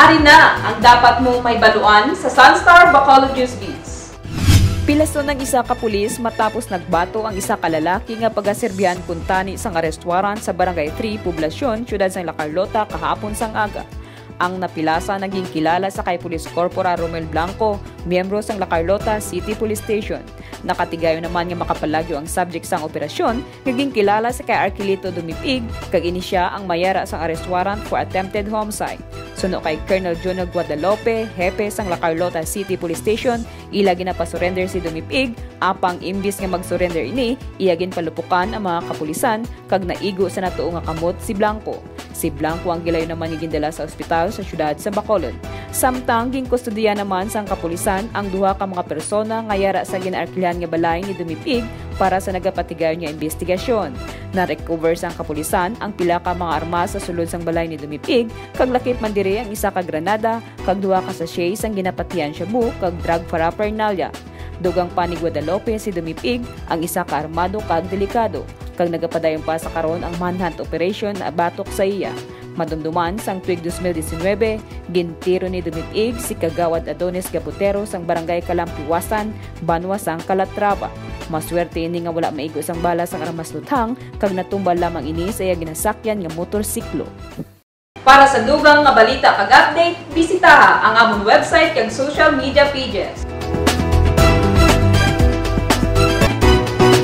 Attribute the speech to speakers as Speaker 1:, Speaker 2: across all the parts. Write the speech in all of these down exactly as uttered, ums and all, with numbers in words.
Speaker 1: Ari na ang dapat mong may baluan sa Sunstar Bacolod News Beats.
Speaker 2: Pilaso ng isa ka pulis matapos nagbato ang isa ka lalaki nga pagaserbihan kuntani sang restaurant sa Barangay three, Poblasyon, Siyudad sang La Carlota kahapon sang aga. Ang napilasa naging kilala sa kay Police Corporal Romel Blanco, miyembro sang La Carlota City Police Station. Nakatigayo naman nga makapalagyo ang subject sang operasyon, naging kilala sa kay Arquilito Dumipig, kag ini siya ang mayara sang arrest warrant for attempted homicide. Suno kay Colonel Jonel Guadalupe, hepe sang La Carlota City Police Station, ila ginapasurrender si Dumipig, apang imbis nga magsurrender ini, iya ginpalupukan ang mga kapulisan, kag naigo sa natuo nga kamot si Blanco. Si Blanco ang gilayo naman gindala sa ospital sa siyudad sa Bacolod. Samtang ginkustodiya naman sang kapulisan ang duha ka mga persona nga yara sa ginarkilhan nga balay ni Dumipig para sa nagapatigayon nga investigasyon. Na-recover sang kapulisan ang pila ka mga armas sa sulod sang balay ni Dumipig, kag lakip man diri ang isa ka granada, kag duha ka sachet sang ginapatian shabu kag drug paraphernalia. Dugang pa ni Guadalupe si Dumipig ang isa ka armado kag delikado, kag nagapadayon pa sa karon ang manhunt operation na batok sa iya. Madumduman sang tuig twenty nineteen, gintiro ni Dumipig si Kagawad Adonis Gabutero sang Barangay Kalampiwasan, Banwa sang Calatrava. Maswerte ini nga wala maigo sang bala sang armas luthang, kag natumbal lamang ini sa iya ginasakyan nga motorsiklo.
Speaker 1: Para sa dugang nga balita kag update, bisitaha ang amon website kag social media pages.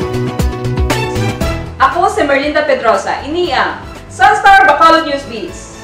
Speaker 1: Ako si Merlinda Pedrosa, ini ang Sunstar Bacolod News Beats.